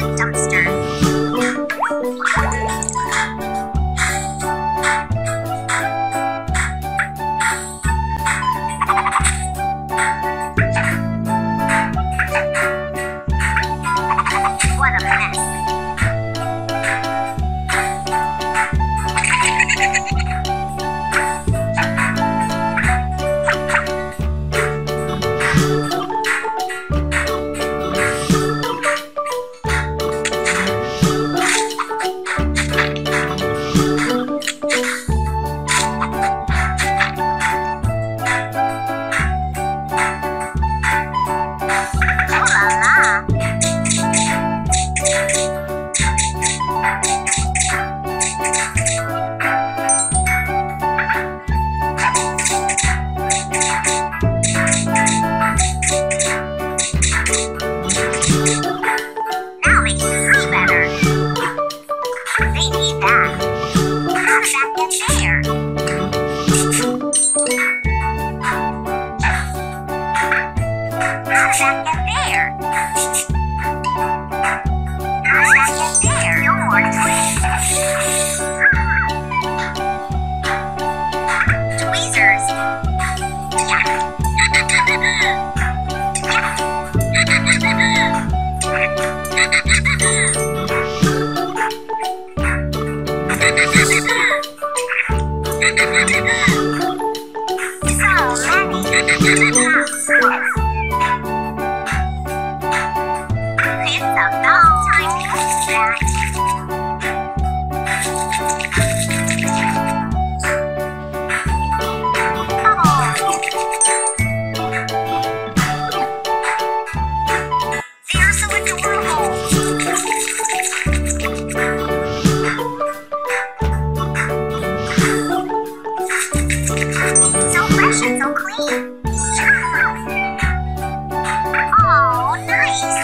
dumpster. What a mess. Now they can see better. They need that. How did that get there? How did that get there? How did that get there? No more tweezers. So clean. Oh, nice.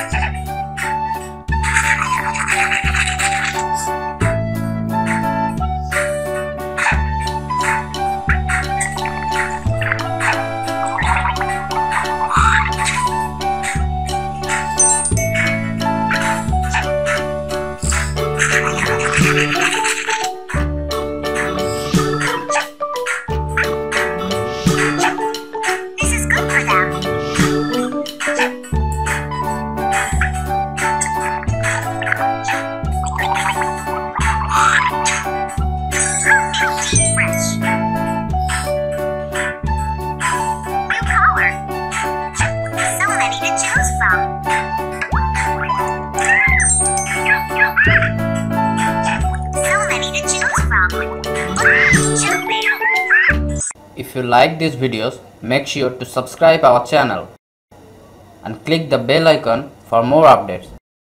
If you like these videos, make sure to subscribe our channel and click the bell icon for more updates.